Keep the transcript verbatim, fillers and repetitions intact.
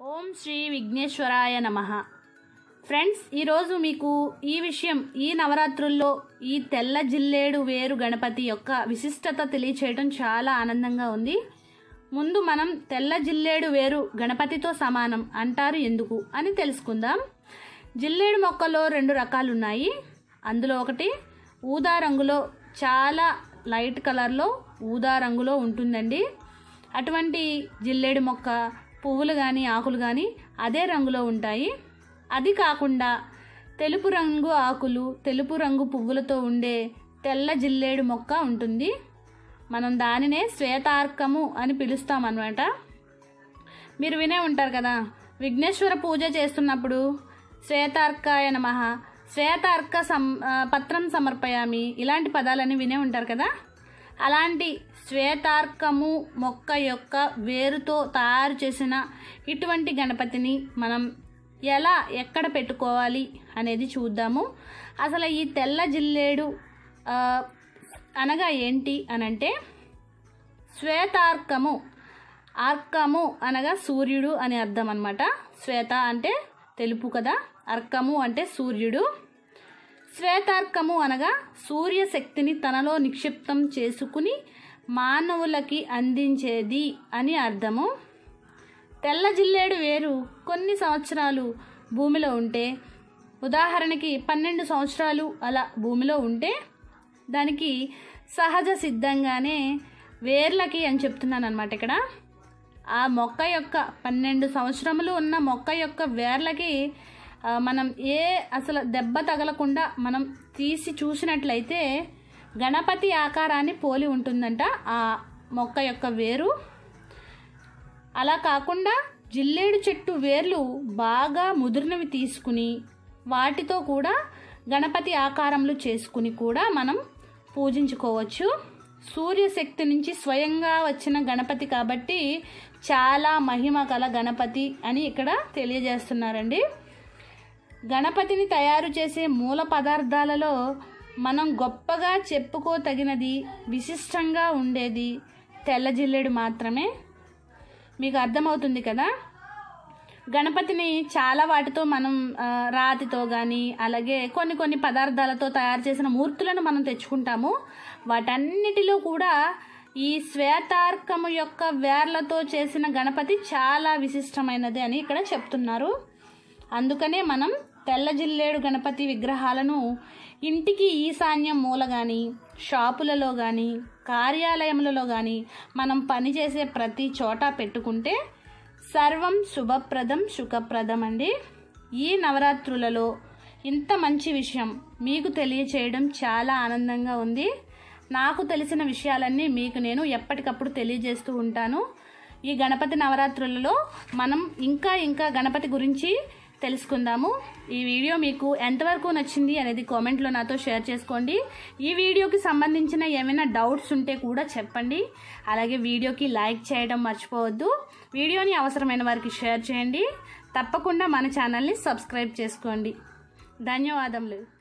ఓం శ్రీ విఘ్నేశ్వరాయ నమః. ఫ్రెండ్స్, ఈరోజు మీకు ఈ విషయం ఈ నవరాత్రుల్లో ఈ తెల్ల జిల్లేడు వేరు గణపతి యొక్క విశిష్టత తెలియచేయడం చాలా ఆనందంగా ఉంది. ముందు మనం తెల్ల జిల్లేడు వేరు గణపతితో సమానం అంటారు ఎందుకు అని తెలుసుకుందాం. జిల్లేడు మొక్కలో రెండు రకాలు ఉన్నాయి. అందులో ఒకటి ఊదా రంగులో, చాలా లైట్ కలర్లో ఊదా రంగులో ఉంటుందండి. అటువంటి జిల్లేడు మొక్క పువ్వులు కానీ ఆకులు కానీ అదే రంగులో ఉంటాయి. అది కాకుండా తెలుపు రంగు ఆకులు, తెలుపు రంగు పువ్వులతో ఉండే తెల్ల జిల్లేడు మొక్క ఉంటుంది. మనం దానినే శ్వేతార్కము అని పిలుస్తాం అన్నమాట. మీరు వినే ఉంటారు కదా, విఘ్నేశ్వర పూజ చేస్తున్నప్పుడు శ్వేతార్కాయ నమః, శ్వేతార్క సం పత్రం సమర్పయామి, ఇలాంటి పదాలని వినే ఉంటారు కదా. అలాంటి శ్వేతార్కము మొక్క యొక్క వేరుతో తయారు చేసిన ఇటువంటి గణపతిని మనం ఎలా ఎక్కడ పెట్టుకోవాలి అనేది చూద్దాము. అసలు ఈ తెల్ల జిల్లేడు అనగా ఏంటి అనంటే, శ్వేతార్కము, అర్కము అనగా సూర్యుడు అని అర్థం అన్నమాట. శ్వేత అంటే తెలుపు కదా, అర్కము అంటే సూర్యుడు. శ్వేతార్కము అనగా సూర్యశక్తిని తనలో నిక్షిప్తం చేసుకుని మానవులకి అందించేది అని అర్థము. తెల్ల జిల్లేడు వేరు కొన్ని సంవత్సరాలు భూమిలో ఉంటే, ఉదాహరణకి పన్నెండు సంవత్సరాలు అలా భూమిలో ఉంటే దానికి సహజ సిద్ధంగానే వేర్లకి అని చెప్తున్నాను అనమాట. ఇక్కడ ఆ మొక్క యొక్క పన్నెండు సంవత్సరములు ఉన్న మొక్క యొక్క వేర్లకి మనం ఏ అసలు దెబ్బ తగలకుండా మనం తీసి చూసినట్లయితే గణపతి ఆకారాన్ని పోలి ఉంటుందంట ఆ మొక్క యొక్క వేరు. అలా కాకుండా జిల్లేడు చెట్టు వేర్లు బాగా ముదిరినవి తీసుకుని వాటితో కూడా గణపతి ఆకారంలో చేసుకుని కూడా మనం పూజించుకోవచ్చు. సూర్యశక్తి నుంచి స్వయంగా వచ్చిన గణపతి కాబట్టి చాలా మహిమ గల గణపతి అని ఇక్కడ తెలియజేస్తున్నారండి. గణపతిని తయారు చేసే మూల పదార్థాలలో మనం గొప్పగా చెప్పుకోతగినది, విశిష్టంగా ఉండేది తెల్ల జిల్లేడు మాత్రమే. మీకు అర్థమవుతుంది కదా. గణపతిని చాలా వాటితో మనం రాతితో కానీ అలాగే కొన్ని కొన్ని పదార్థాలతో తయారు చేసిన మూర్తులను మనం తెచ్చుకుంటాము. వాటన్నిటిలో కూడా ఈ శ్వేతార్కము యొక్క వేర్లతో చేసిన గణపతి చాలా విశిష్టమైనది అని ఇక్కడ చెప్తున్నారు. అందుకనే మనం తెల్ల జిల్లేడు గణపతి విగ్రహాలను ఇంటికి ఈశాన్యం మూల కానీ, షాపులలో కానీ, కార్యాలయములలో కానీ మనం పనిచేసే ప్రతి చోట పెట్టుకుంటే సర్వం శుభప్రదం సుఖప్రదం అండి. ఈ నవరాత్రులలో ఇంత మంచి విషయం మీకు తెలియచేయడం చాలా ఆనందంగా ఉంది. నాకు తెలిసిన విషయాలన్నీ మీకు నేను ఎప్పటికప్పుడు తెలియజేస్తూ ఉంటాను. ఈ గణపతి నవరాత్రులలో మనం ఇంకా ఇంకా గణపతి గురించి తెలుసుకుందాము. ఈ వీడియో మీకు ఎంతవరకు నచ్చింది అనేది కామెంట్లో నాతో షేర్ చేసుకోండి. ఈ వీడియోకి సంబంధించిన ఏమైనా డౌట్స్ ఉంటే కూడా చెప్పండి. అలాగే వీడియోకి లైక్ చేయడం మర్చిపోవద్దు. వీడియోని అవసరమైన వారికి షేర్ చేయండి. తప్పకుండా మన ఛానల్ని సబ్స్క్రైబ్ చేసుకోండి. ధన్యవాదములు.